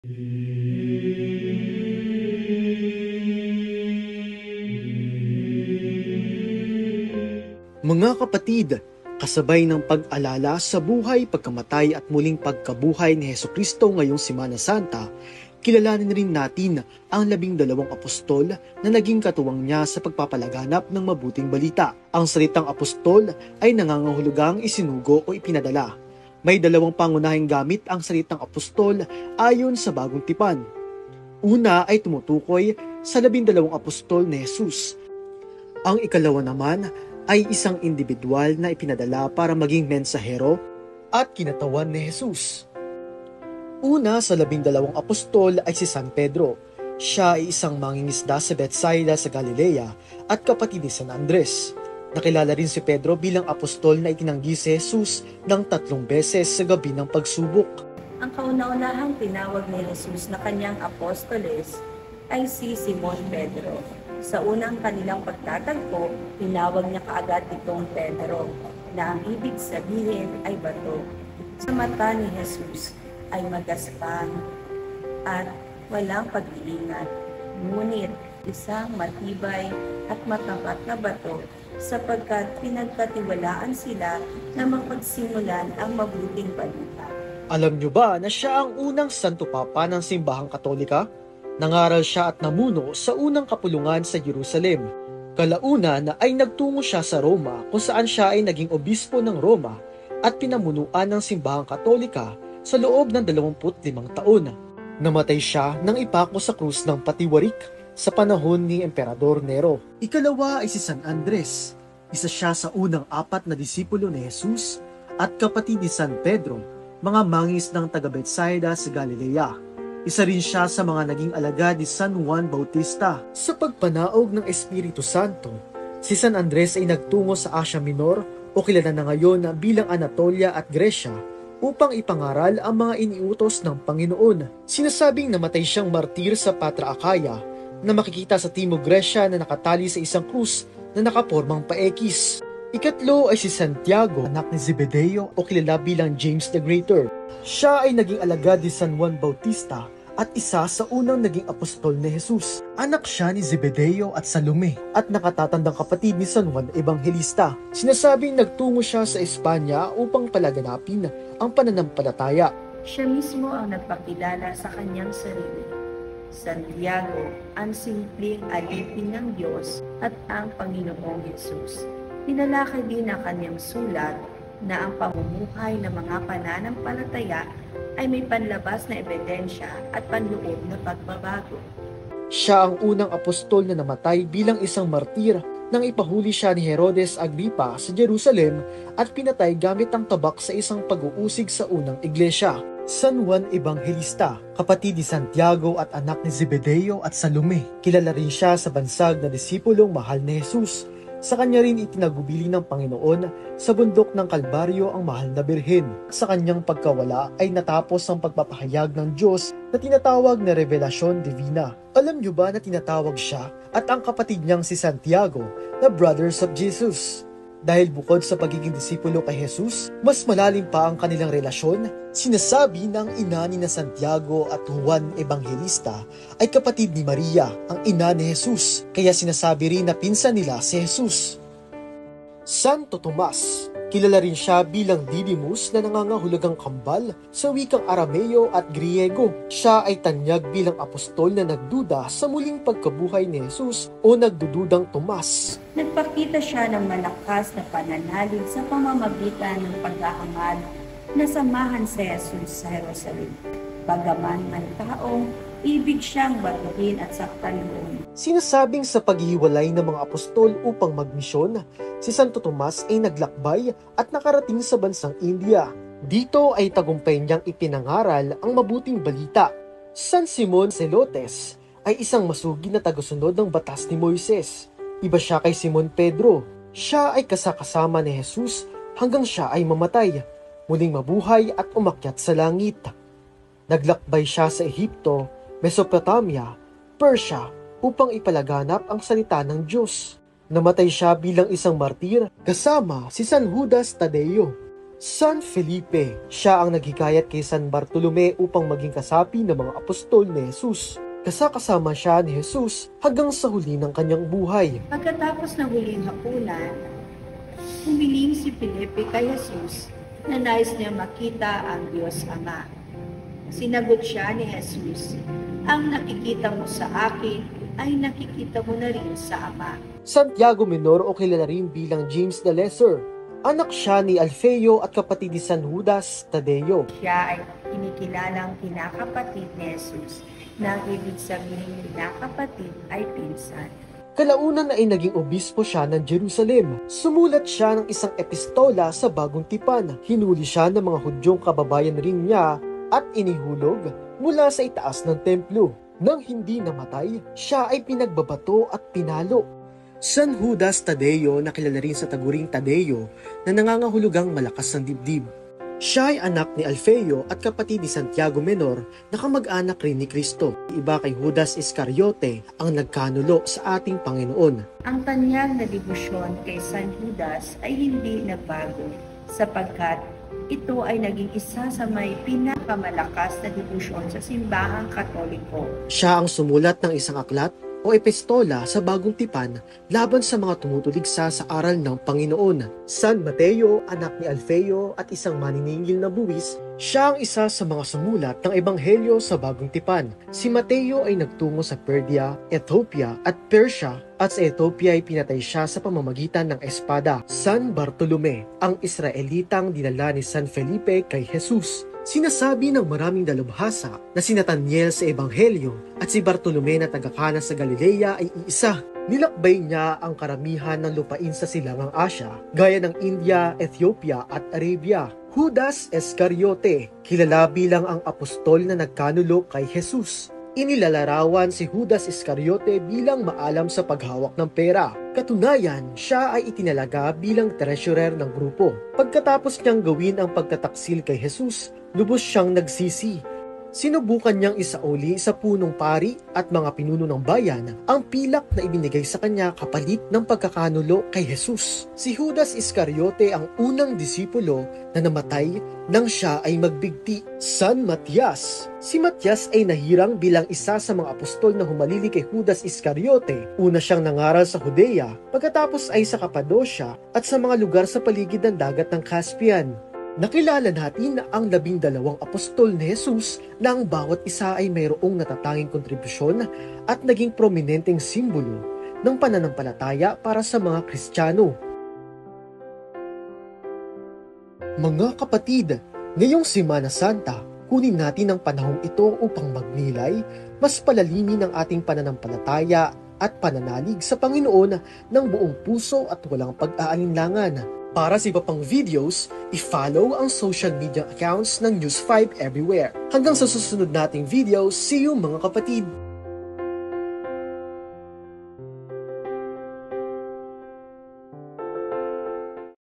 Mga kapatid, kasabay ng pag-alala sa buhay, pagkamatay at muling pagkabuhay ni Hesukristo ngayong Semana Santa, kilalanin rin natin ang 12 apostol na naging katuwang niya sa pagpapalaganap ng mabuting balita. Ang salitang apostol ay nangangahulugang isinugo o ipinadala. May dalawang pangunahing gamit ang salitang apostol ayon sa Bagong Tipan. Una ay tumutukoy sa 12 apostol ni Jesus. Ang ikalawa naman ay isang individual na ipinadala para maging mensahero at kinatawan ni Jesus. Una sa 12 apostol ay si San Pedro. Siya ay isang mangingisda sa Bethsaida sa Galilea at kapatid ni San Andres. Nakilala rin si Pedro bilang apostol na itinanggi si Jesus ng 3 beses sa gabi ng pagsubok. Ang kauna-unahang tinawag ni Jesus na kanyang apostoles ay si Simon Pedro. Sa unang kanilang pagtatagpo, tinawag niya kaagad itong Pedro, na ang ibig sabihin ay bato. Sa mata ni Jesus ay magaspang at walang pag-iingat, ngunit isang matibay at matapat na bato sapagkat pinagkatiwalaan sila na mapagsimulan ang mabuting balita. Alam niyo ba na siya ang unang Santo Papa ng Simbahang Katolika? Nangaral siya at namuno sa unang kapulungan sa Jerusalem. Kalauna na ay nagtungo siya sa Roma kung saan siya ay naging obispo ng Roma at pinamunuan ng Simbahang Katolika sa loob ng 25 taon. Namatay siya nang ipako sa krus ng patiwarik sa panahon ni Emperador Nero. Ikalawa ay si San Andres. Isa siya sa unang 4 na disipulo ni Jesus at kapatid ni San Pedro, mga mangis ng taga Bethsaida sa Galilea. Isa rin siya sa mga naging alagad ni San Juan Bautista. Sa pagpanaog ng Espiritu Santo, si San Andres ay nagtungo sa Asia Minor o kilala na ngayon bilang Anatolia at Gresya upang ipangaral ang mga iniutos ng Panginoon. Sinasabing namatay siyang martir sa Patra Akaya na makikita sa Timog Gresya na nakatali sa isang krus na nakapormang paekis. Ikatlo ay si Santiago, anak ni Zebedeo o kilala bilang James the Greater. Siya ay naging alagad ni San Juan Bautista at isa sa unang naging apostol ni Jesus. Anak siya ni Zebedeo at Salome at nakatatandang kapatid ni San Juan Evangelista. Sinasabing nagtungo siya sa Espanya upang palaganapin ang pananampalataya. Siya mismo ang nagpakilala sa kanyang sarili. Santiago, ang simpleng alipin ng Diyos at ang Panginoong Jesus. Pinalakay din ang kanyang sulat na ang pamumuhay ng mga pananampalataya ay may panlabas na ebidensya at panloob na pagbabago. Siya ang unang apostol na namatay bilang isang martir nang ipahuli siya ni Herodes Agripa sa Jerusalem at pinatay gamit ang tabak sa isang pag-uusig sa unang iglesia. San Juan Evangelista, kapatid ni Santiago at anak ni Zebedeo at Salome. Kilala rin siya sa bansag na disipulong mahal ni Jesus. Sa kanya rin itinagubili ng Panginoon sa bundok ng Kalbaryo ang mahal na birhen. Sa kanyang pagkawala ay natapos ang pagpapahayag ng Diyos na tinatawag na Revelasyon Divina. Alam niyo ba na tinatawag siya at ang kapatid niyang si Santiago na Brothers of Jesus? Dahil bukod sa pagiging disipulo kay Jesus, mas malalim pa ang kanilang relasyon. Sinasabi ng ina ni na Santiago at Juan Evangelista ay kapatid ni Maria, ang ina ni Jesus, kaya sinasabi rin na pinsan nila si Jesus. Santo Tomas, kilala rin siya bilang Didymus na nangangahulugang kambal sa wikang Arameo at Griego. Siya ay tanyag bilang apostol na nagduda sa muling pagkabuhay ni Jesus o nagdududang Tomas. Nagpakita siya ng malakas na pananalig sa pamamagitan ng paghahangad na samahan si Jesus sa Jerusalem. Bagaman ang taong ibig siyang batuhin at saktan noon. Sinasabing sa paghiwalay ng mga apostol upang magmisyon, si Santo Tomas ay naglakbay at nakarating sa bansang India. Dito ay tagumpay niyang ipinangaral ang mabuting balita. San Simon Zelotes ay isang masugid na tagasunod ng batas ni Moises. Iba siya kay Simon Pedro. Siya ay kasakasama ni Jesus hanggang siya ay mamatay, muling mabuhay at umakyat sa langit. Naglakbay siya sa Ehipto, Mesopotamia, Persia upang ipalaganap ang salita ng Diyos. Namatay siya bilang isang martir kasama si San Judas Tadeo. San Felipe, siya ang naghikayat kay San Bartolome upang maging kasapi ng mga apostol ni Jesus. Kasama siya ni Jesus hanggang sa huli ng kanyang buhay. Pagkatapos ng huling hapunan, humiling si Felipe kay Jesus na nais niya makita ang Diyos Ama. Sinagot siya ni Jesus, "Ang nakikita mo sa akin ay nakikita mo na rin sa Ama." Santiago Menor o kilala rin bilang James the Lesser. Anak siya ni Alfeo at kapatid ni San Judas Tadeo. Siya ay kinikilalang kinakapatid ni Jesus, na ibig sabihin kinakapatid ay pinsan. Kalaunan ay naging obispo siya ng Jerusalem. Sumulat siya ng isang epistola sa Bagong Tipan. Hinuli siya ng mga Hudyong kababayan rin niya at inihulog mula sa itaas ng templo. Nang hindi namatay, siya ay pinagbabato at pinalo. San Judas Tadeo na kilala rin sa taguring Tadeo na nangangahulugang malakas ng dibdib. Siya ay anak ni Alfeo at kapatid ni Santiago Menor na kamag-anak rin ni Cristo. Iba kay Judas Iscariote ang nagkanulo sa ating Panginoon. Ang kanyang na debosyon kay San Judas ay hindi nagbago sapagkat ito ay naging isa sa may pinakamalakas na debosyon sa simbahang Katoliko. Siya ang sumulat ng isang aklat o epistola sa Bagong Tipan laban sa mga tumutuligsa sa aral ng Panginoon. San Mateo, anak ni Alfeo at isang maniningil na buwis, siya ang isa sa mga sumulat ng Ebanghelyo sa Bagong Tipan. Si Mateo ay nagtungo sa Perdia, Ethiopia at Persia at sa Ethiopia ay pinatay siya sa pamamagitan ng espada. San Bartolome, ang Israelitang dinala ni San Felipe kay Jesus. Sinasabi ng maraming dalubhasa na si Nathaniel sa Ebanghelyo at si Bartolome na taga-Cana sa Galilea ay iisa. Nilakbay niya ang karamihan ng lupain sa silangang Asya, gaya ng India, Ethiopia at Arabia. Judas Iscariote, kilala bilang ang apostol na nagkanulo kay Jesus. Inilalarawan si Judas Iscariote bilang maalam sa paghawak ng pera. Katunayan, siya ay itinalaga bilang treasurer ng grupo. Pagkatapos niyang gawin ang pagtataksil kay Jesus, lubos siyang nagsisi. Sinubukan niyang isauli sa punong pari at mga pinuno ng bayan ang pilak na ibinigay sa kanya kapalit ng pagkakanulo kay Jesus. Si Judas Iscariote ang unang disipulo na namatay nang siya ay magbigti. San Matias. Si Matias ay nahirang bilang isa sa mga apostol na humalili kay Judas Iscariote. Una siyang nangaral sa Judea, pagkatapos ay sa Cappadocia at sa mga lugar sa paligid ng dagat ng Caspian. Nakilala natin ang 12 apostol ni Jesus na ang bawat isa ay mayroong natatanging kontribusyon at naging prominenteng simbolo ng pananampalataya para sa mga Kristiyano. Mga kapatid, ngayong Semana Santa, kunin natin ang panahong ito upang magnilay, mas palalimin ang ating pananampalataya at pananalig sa Panginoon ng buong puso at walang pag-aalinlangan. Para sa iba pang videos, i-follow ang social media accounts ng News 5 everywhere. Hanggang sa susunod nating videos, see you mga kapatid!